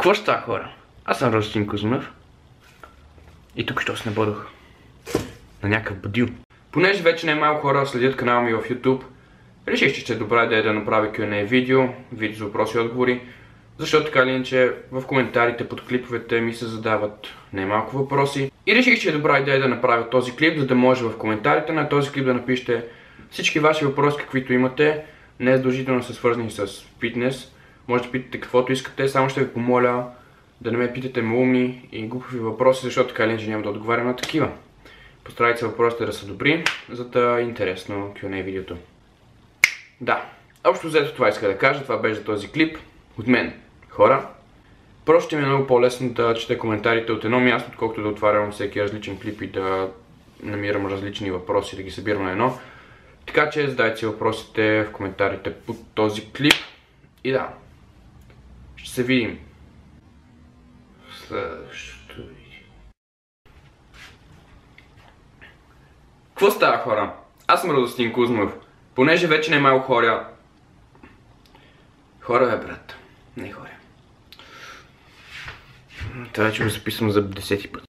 Какво ще става, хора? Аз съм Ростин Кузунов. И тук що се набодох на някакъв будил. Понеже вече не малко хора следят канала ми в YouTube, реших, че ще е добра идея да направя Q&A видео за въпроси и отговори, защото така или иначе в коментарите под клиповете ми се задават немалко въпроси. И реших, че е добра идея да направя този клип, за да може в коментарите на този клип да напишете всички ваши въпроси, каквито имате. Не е задължително са свързани с фитнес. Може да питате каквото искате, само ще ви помоля да не ме питате умни и глупави въпроси, защото така или иначе няма да отговарям на такива. Постарайте се въпросите да са добри, за да е интересно Q&A видеото. Да, общо взето това иска да кажа, това беше за този клип от мен. Хора, просто ще ми е много по-лесно да чета коментарите от едно място, отколкото да отварям всеки различен клип и да намирам различни въпроси, да ги събирам на едно. Така че задайте си въпросите в коментарите под този клип. И да, ще се видим в следващото видео. Какво става, хора? Аз съм Радостин Кузунов. Понеже вече не малко хора... Хора бе, брат. Не хора. Това вече го записвам за 10-ти път.